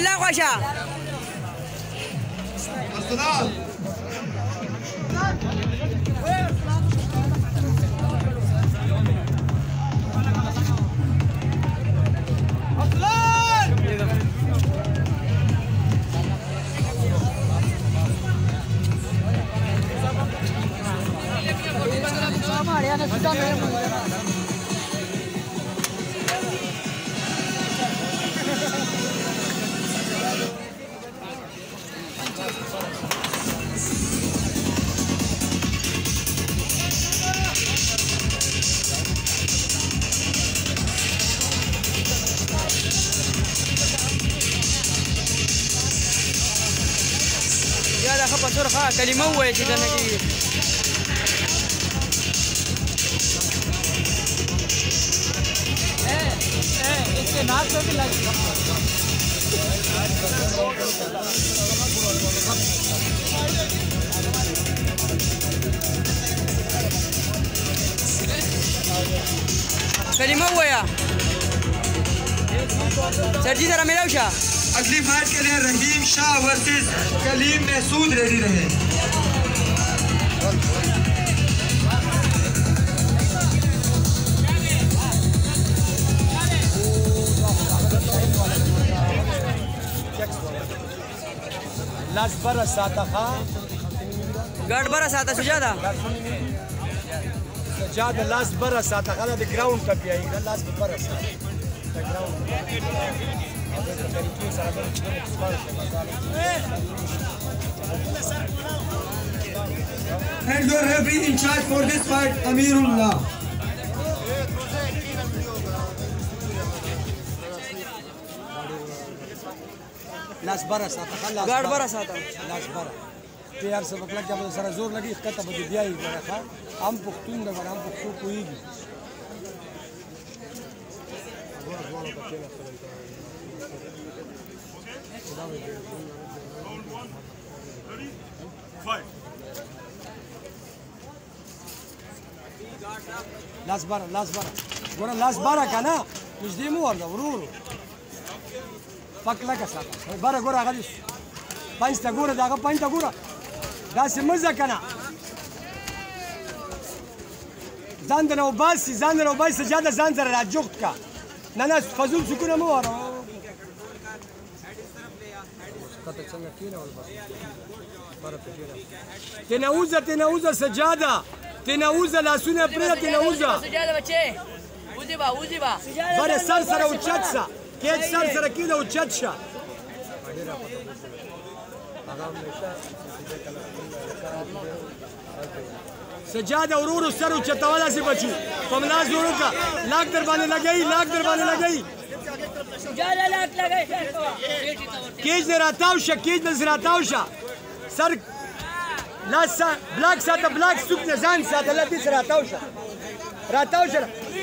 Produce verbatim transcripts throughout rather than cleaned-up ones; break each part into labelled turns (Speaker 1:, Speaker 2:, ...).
Speaker 1: بلا خوشه
Speaker 2: یا دا خپه سور ښه کلمه ووایه چې دنه کېږي
Speaker 3: इसके नाक पे भी लग
Speaker 2: कलिमा हुआ या सर जी जरा मेरा उषा
Speaker 4: अगली फाइट के लिए रहीम शाह वर्सेस कलीम महसूद रेडी रहे।
Speaker 3: लास्ट बरस आता था
Speaker 2: गार्ड बरस आता सुजादा
Speaker 3: सुजादा लास्ट बरस आता था द ग्राउंड का भी आएगा लास्ट बरस the ground
Speaker 4: And your referee in charge for this fight, Amirullah.
Speaker 3: Last बरस आता था
Speaker 2: गार्ड बरस आता
Speaker 3: लास्ट बरस تیار سبق لګیا به سره زور لګي کته به بیا یې راخه ام پختون دا ام پختو کویږي لاس بار لاس بار ګور لاس بار کنه نږدې مو ورده ورور پک لګا ساته بار ګور هغه پنځ تا ګور داغه پنځ تا ګور دا سمزه کنه ځان د نو باسي ځان د نو باسي سجاده ځان سره راجوخت کا نه نه فزول سکونه مو وره کته څنګه کینه ول بس بار پټیرا تناوزه تناوزه سجاده تناوزه لاسونه پرې تناوزه
Speaker 2: سجاده بچي وځي با وځي با
Speaker 3: بار سر سره اوچت سا کېچ سر سره کینه اوچت شه سجاده ورورو سر اوچتواله سي بچو پملا زورو کا لاک در باندې لګئی لاک در باندې لګئی
Speaker 2: سجاده لاک لګئی
Speaker 3: کېج نه راتاو شه کېج نه راتاو شه سر لاس بلاک ساته بلاک سوق نه ځان ساته لا دې سره راتاو شه راتاو شه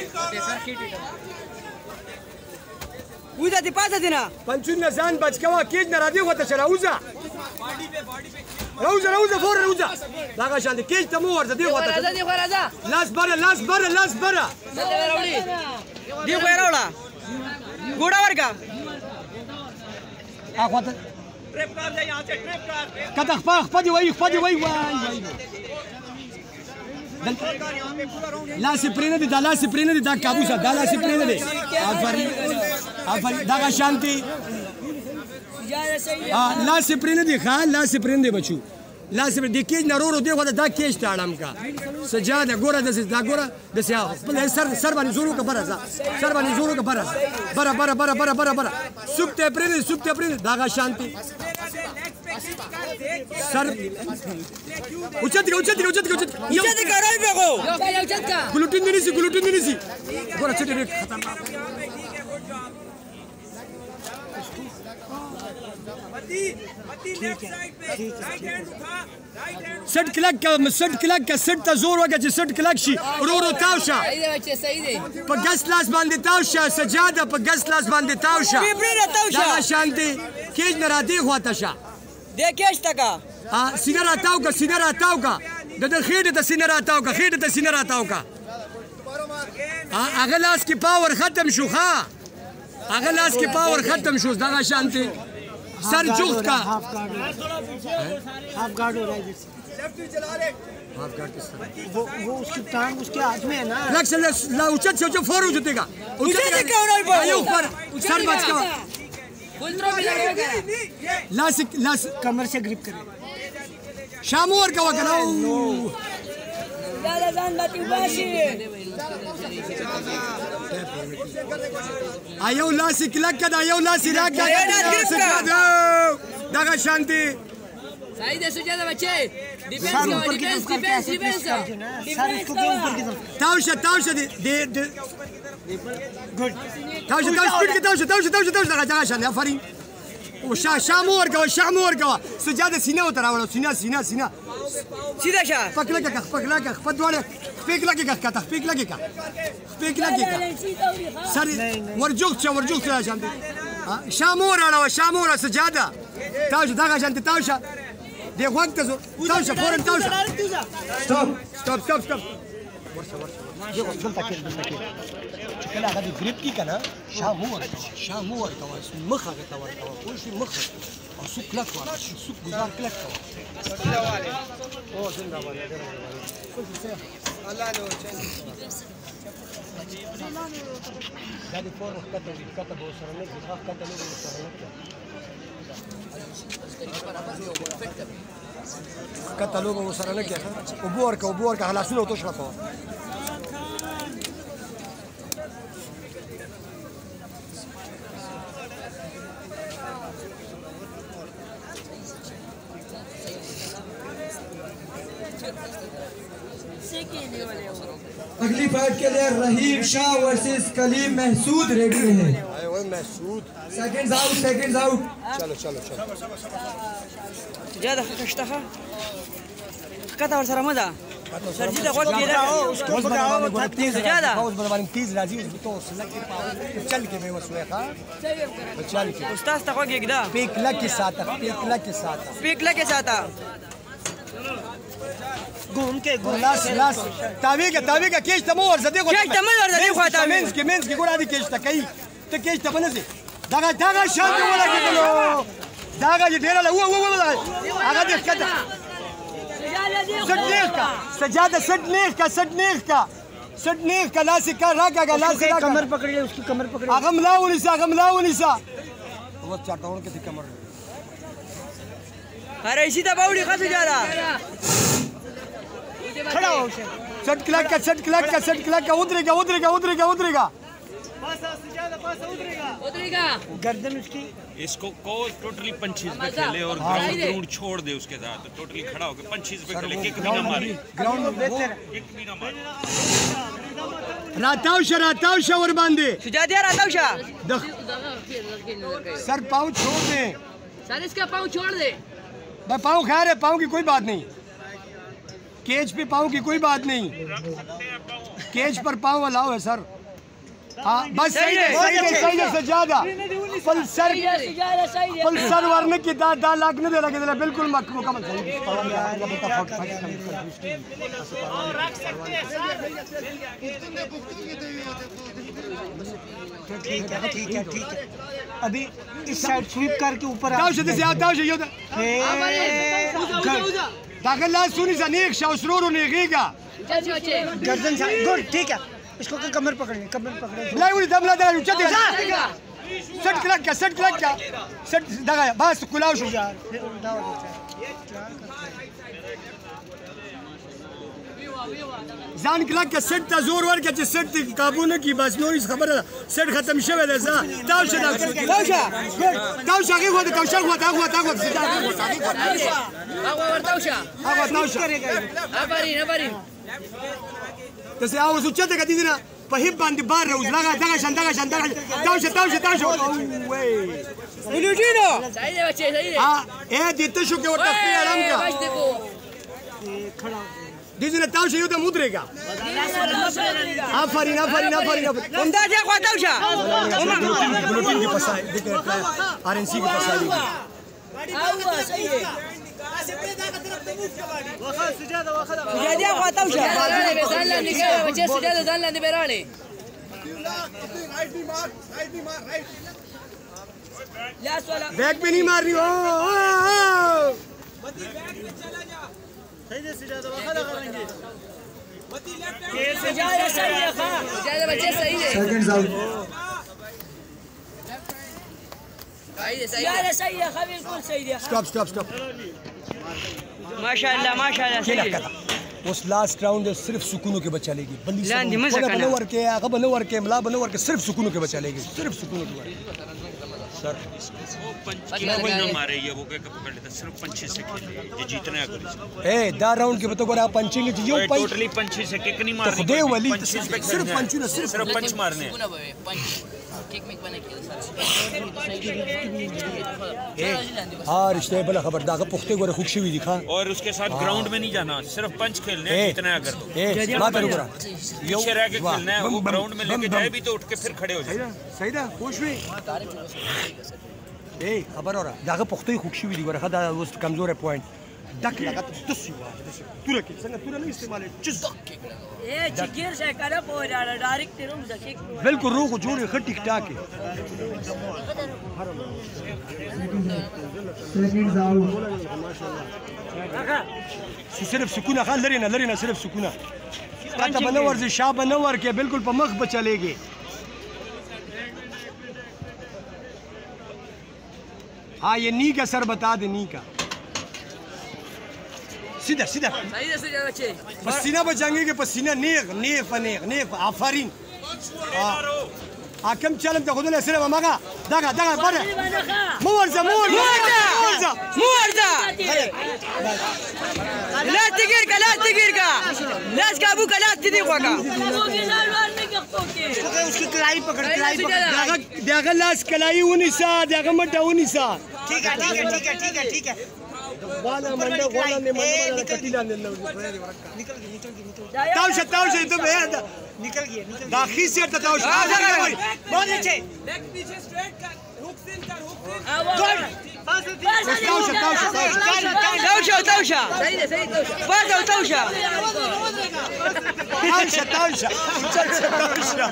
Speaker 2: وځه دې پاتې دي نه
Speaker 3: پنځون نه ځان بچ کوا کېج نه را دې وته شه راوځه باډي په باډي په راوځه راوځه فور راوځه دا شان دې کېج ته مو ورته دې وته
Speaker 2: راځه دې خو راځه
Speaker 3: لاس بره لاس بره لاس بره
Speaker 2: دې راوړي دې خو راوړه ګوډا ورګه
Speaker 3: اخو ته ټریپ کار دی یہاں سے ټریپ کار کته خپل خپل دی وای خپل دی وای وای لاس پرینه دي دا لاس پرینه دي دا قابو سا دا لاس پرینه دي افرین افرین دا شانتی ها لاس پرینه دي ښا لاس پرینه دي بچو لاس پر د کېج نرورو دی غوډه دا کېج تاړم کا سجاده ګوره د دا ګوره د سیا خپل سر سر باندې زورو کا برازا سر باندې زورو کا برازا برا برا برا برا برا برا سوکته پرینه سوکته پرینه دا شانتی سر اوچت کا اوچت کا اوچت کا اوچت
Speaker 2: اوچت کا راي بغو اوچت کا
Speaker 3: ګلوټین دی نسی ګلوټین دی نسی ګوره چټي خطرناک سټ کلک کا سټ کلک کا سټ ته زور وکړه چې سټ کلک شي ورورو تاو شه
Speaker 2: صحیح دی بچي صحیح دی
Speaker 3: په ګس لاس باندې تاو شه سجاده په ګس لاس باندې تاو شه
Speaker 2: بیبره تاو شه
Speaker 3: دا شانتي کېج نه را دی خواته شه
Speaker 2: دې کېش تکا
Speaker 3: ا سینه را تاو کا سینه را تاو کا د د خېټه ته سینه را تاو کا خېټه ته سینه را تاو کا هغه لاس کې پاور ختم شو ښا هغه لاس کې پاور ختم شو دا شانتي सर जुख्त का
Speaker 1: हाफ गार्ड हाफ गार्ड हो रहा है जैसे
Speaker 3: हाफ गार्ड किस तरह
Speaker 1: वो वो उसकी टांग उसके हाथ में है ना
Speaker 3: लग से ला उचत से फौर उचतेगा उचत आयो ऊपर सर बच का लासिक लास
Speaker 1: कमर से ग्रिप करे
Speaker 3: शामोर का वकना आयो लासिक लग का आयो लासिक लग का दागा शांति
Speaker 2: सही दे सुजाता बच्चे डिफेंस
Speaker 1: सर
Speaker 2: करो
Speaker 1: ऊपर की
Speaker 2: डिफेंस
Speaker 1: तरफ करके
Speaker 2: डिफेंस
Speaker 1: ऐसे
Speaker 2: डिफेंस
Speaker 1: प्रेस करके ना सर इसको के ऊपर की तरफ
Speaker 3: तावशा तावशा दे दे
Speaker 1: गुड
Speaker 3: तावशा तावशा स्पीड के तावशा तावशा तावशा तावशा दागा दागा शांति आफरीन وشا شامور كوا شامور كوا سجادة سينا وتراولا سينا سينا سينا
Speaker 2: सीधा शा
Speaker 3: فك لك فك لك فك دوالك فيك لك كتا فيك لك فيك لك سر ورجوك شا ورجوك شا شانتي شامور على شامور سجادة تاوشا داغا شانتي تاوشا دي وقت تاوشا فورا تاوشا ستوب ستوب ستوب ستوب ورشة ورشة يلا دلتا كده دلتا كده شكلها غادي جريب كي كان شامور شامور كوا مخا كوا كوا كل شيء مخا سوق لك ورا سوق جزار لك كوا اوه زنده والله الله نور غادي فور كتب كتب وسرنك غاف كتب وسرنك كتلوبه وسرنك يا اخي وبورك وبورك على سنه وتشرفه
Speaker 4: अगली फाइट के लिए रहीम शाह वर्सेस कलीम महसूद रेडी है
Speaker 3: ايوه مسعود
Speaker 4: सेकंड्स आउट सेकंड्स आउट
Speaker 3: चलो चलो चलो
Speaker 2: سجادة خشتها كتا ورسره مده سرجيده وقت كده سجادة
Speaker 3: فوز بدل تيز لذيذ بتوصل لك चल के मैं वसवे का चल के
Speaker 2: استاذ تقوى كده
Speaker 3: पिक लक के साथ पिक लक के साथ
Speaker 2: पिक लगे साथा
Speaker 1: घूम के घूम
Speaker 3: لاس لاس تاویګه تاویګه کېش ته مو ورځ دی
Speaker 2: کېش ته مو ورځ دی خو ته
Speaker 3: مینس کې مینس کې ګور دي کېش ته کوي ته کېش ته بنځي داګه داګه شانت ولا کېدلو داګه ډیر له و و و هغه دې کته سټ نیخ کا سجاده سټ نیخ کا سټ نیخ کا سټ نیخ کا لاس کا راګه کا لاس کا
Speaker 1: कमर पकड़िए उसकी कमर पकड़िए
Speaker 3: هغه ملاونی سا هغه ملاونی سا वो चाटाون کې کمر
Speaker 2: अरे इसी तो बाउडी का सजादा
Speaker 1: खड़ा हो
Speaker 3: सट क्लक का सट क्लक का सट क्लक का उतरेगा उतरेगा उतरेगा उतरेगा
Speaker 2: उतरेगा
Speaker 1: गर्दन उसकी
Speaker 5: इसको को टोटली पंचीज पे खेले और ग्राउंड ग्राउंड छोड़ दे उसके साथ टोटली खड़ा होकर पंचीज पे खेले किक भी ना मारे
Speaker 3: ग्राउंड में
Speaker 5: किक भी ना मारे
Speaker 3: रातावश रातावश वर बांधे
Speaker 2: सजादिया रातावशा
Speaker 3: दख सर पाँव छोड़ दे
Speaker 2: सर इसका पाँव छोड़ दे
Speaker 3: मैं पाँव खा रहे पाँव की कोई बात नहीं केज पे पाँव की कोई बात नहीं केज पर पाँव अलाउ है सर हाँ बस सही है सही है सही है सजादा पल सर पल सर वरने की दा दा लागने दे लगे दे बिल्कुल मुकम्मल सही
Speaker 1: ठीक है ठीक है ठीक है अभी इस साइड स्वीप करके ऊपर
Speaker 3: दाव से से दाव से यो दाखिल ला सुनी जनीक शाउसरूर नेगीगा
Speaker 1: गर्दन से गुड ठीक है इसको कमर पकड़नी कमर पकड़े
Speaker 3: لا يقول دم لا ده يوجد سد كلاك سد كلاك سد دغايا بس كلاو شو ځان کلاک سد ته زور ورکړه چې سد قابو نه کی بس نو هیڅ خبره سد ختم شوه ده ځا تاو شه تاو شه تاو شه هغه وته تاو شه وته هغه وته هغه
Speaker 2: هغه ورتاوشا
Speaker 3: هغه تاو شه
Speaker 2: ابرين ابرين
Speaker 3: ته سه اوس چته کدی نه په هیب باندې بار روز لگا دغه شان دغه شان دغه تاو شه تاو شه تاو شه
Speaker 2: ولوجينو سعيد بچي سعيد
Speaker 3: ها اے دته شو کې ورته پیرام کا
Speaker 2: بس دیکھو
Speaker 1: खड़ा
Speaker 3: دیزنه تاو شه یو ته مودريګا آفرین آفرین آفرین
Speaker 2: عمدہ جا خواطاوشا
Speaker 3: بلوٹین کی پسائی دیکھ آر این سی کی پسائی
Speaker 2: اوا صحیح ہے سجادیا خواطاوشا ځان لاندې کې بچي سجاده ځان لاندې بیراله लास्ट वाला
Speaker 3: बैक पे नहीं मारनी हो।
Speaker 2: सजाया सही है खा सजाया बच्चे सही है
Speaker 4: सेकंड्स आउट
Speaker 2: सही है सही है सही है खा बिल्कुल सही है
Speaker 3: स्टॉप स्टॉप स्टॉप।
Speaker 2: माशाल्लाह माशाल्लाह सही है।
Speaker 3: उस लास्ट राउंड सिर्फ सुकूनों के बचा लेगी बंदी से
Speaker 2: लांदी मजा
Speaker 3: बोला
Speaker 2: करना।
Speaker 3: बनवर के आगा बनवर के मला बनवर के सिर्फ सुकूनों के बचा लेगी सिर्फ सुकूनों के सर।
Speaker 5: वो पंच की कोई ना मारे ये वो क्या पकड़ लेता सिर्फ पंछी से खेले ये जीतने अगर
Speaker 3: ए दा राउंड के बतो गोरा पंचिंग जी यो पंच
Speaker 5: टोटली पंछी से किक नहीं मारनी
Speaker 3: खुदे वली
Speaker 5: पंछी पे
Speaker 3: सिर्फ पंचू ना सिर्फ
Speaker 5: सिर्फ पंच मारने
Speaker 3: हाँ रिश्ते बला खबरदार का पुख्ते गोरे खुशी हुई दिखा
Speaker 5: और उसके साथ ग्राउंड में नहीं जाना सिर्फ पंच खेलने जीतना है अगर तो
Speaker 3: ए बात करो गोरा
Speaker 5: पीछे रह के खेलना है वो ग्राउंड में लेके जाए भी तो उठ के फिर खड़े हो जाए
Speaker 3: सही ना खुश हुई ए खबर हो रहा दागा पुख्ते खुशी हुई गोरा खदा वो कमजोर है point دك لغت تسوى تورا كي سنه تورا لا استعمال جز
Speaker 2: ايه جير شي كده بورا دايركت روم دقيق
Speaker 3: بالكل روح جوري خد tick tock
Speaker 4: seconds out
Speaker 3: सिर्फ सुकून خال لرينا لرينا सिर्फ सुकून काटा बनवर से शाह बनवर के बिल्कुल पे मख पे चलेगी हाँ ये नी का सर बता दे नी का सीधा सीधा
Speaker 2: सही है सही बच्चे
Speaker 3: पसीना बचाएंगे कि पसीना नेक नेक नेक नेक आफरीन हाकم चलम تاخذوا لها سلام ماغا دغا دغا برا مورزه مورزه مورزه
Speaker 2: مورزه لا تقير لا تقير لا اسكابو لا تديقوا
Speaker 1: उसकी कलाई पकड़ कलाई पकड़
Speaker 3: دغا دغا لاس کلای ونیسا دغا مټه ونیسا
Speaker 1: ठीक है ठीक है ठीक है ठीक है ठीक है
Speaker 3: وانا منډه وانا نه منډه کټیلا نه
Speaker 1: निकल गई निकल गई निकल
Speaker 3: تاوشه تاوشه ته به
Speaker 1: निकल गई निकल
Speaker 3: دا خي سیر ته تاوشه
Speaker 1: बहुत अच्छे
Speaker 2: लेग पीछे स्ट्रेट कर हुक इन कर हुक
Speaker 1: गुड
Speaker 3: تاوشه تاوشه
Speaker 2: توشة توشة سعيدة سعيدة توشة فازة وتوشة
Speaker 3: تاوشه تاوشه تاوشه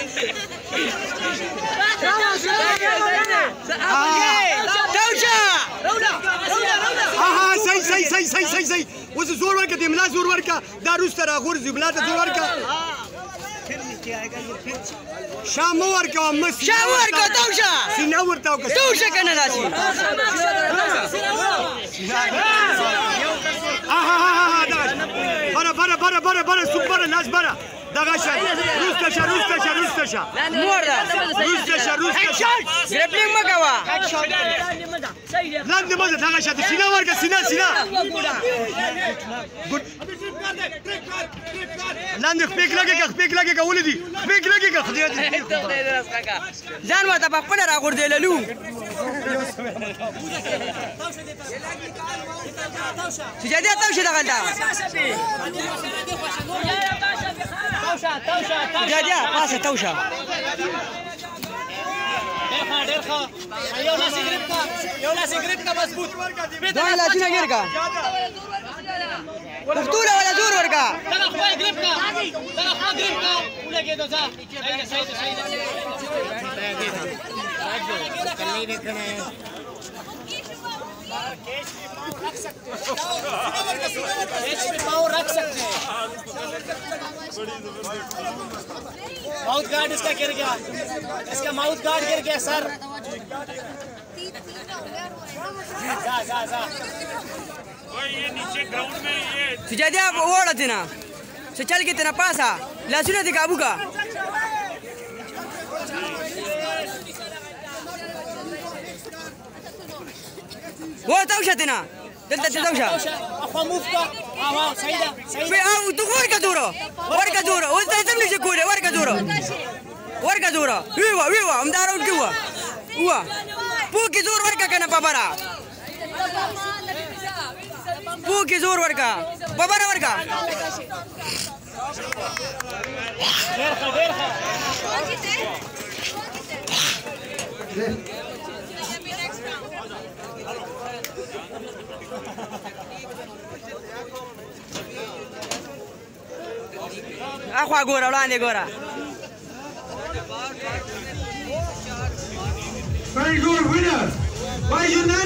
Speaker 2: توشة
Speaker 3: ها ها صحیح صحیح صحیح صحیح صحیح صحیح اوس زور ورکه دی ملا زور ورکه دا روس تر غورځي ملا ته زور ورکه
Speaker 1: फिर नीचे आएगा ये फिर
Speaker 3: شام ورکه مس
Speaker 2: شام ورکه توشة
Speaker 3: سینه ورته وکړه
Speaker 2: توشة کنه راسي
Speaker 3: ها ها ها برا برا برا برا برا سوبر لاس برا دغه شه روس ته شه روس ته شه روس ته شه
Speaker 2: موردا
Speaker 3: روس ته شه روس ته شه
Speaker 2: گرپلینگ مکوا
Speaker 3: لاندې مزه دغه شه سینه ورکه سینه سینه ګډ لاندې خپېک لګېږه خپېک لګېږه ولې دي خپېک لګېږه خدای دې
Speaker 2: ځان ورته په خپله راغورځېدلو سجادیه توشه دغلته سجادیه پاسه توشه
Speaker 1: يو لاس يقربك يو لاس يقربك مظبوط
Speaker 2: دوه لاسونه ګیر کا پختوله ولا زور ورکا
Speaker 1: دغه خو يقربك دغه خو يقربك ولګې دوزا سعيد سعيد سعيد कल्ली देखना है रख सकते हैं पाँव रख सकते हैं माउथ गार्ड इसका गिर गया इसका माउथ गार्ड गिर गया सर जा जा जा
Speaker 5: ये नीचे ग्राउंड में ये
Speaker 2: سجادیه وړه تینا څه چل کې تینا پاسا لاسونه دې काबू کا वो توشه تینا دلته توشه
Speaker 1: اخو موف کا اه سعيده سعيده
Speaker 2: في او دغور کا دورو ورکا دورو او ته تم نشي کوله ورکا دورو ورکا دورو ویوا ویوا ام دارو کیوا وا پو کی زور ورکا کنه بابرا پو کی زور ورکا بابرا ورکا
Speaker 1: ديرخه ديرخه
Speaker 2: اخوا ګوره وړاندې ګوره
Speaker 4: Very good winner by unanimous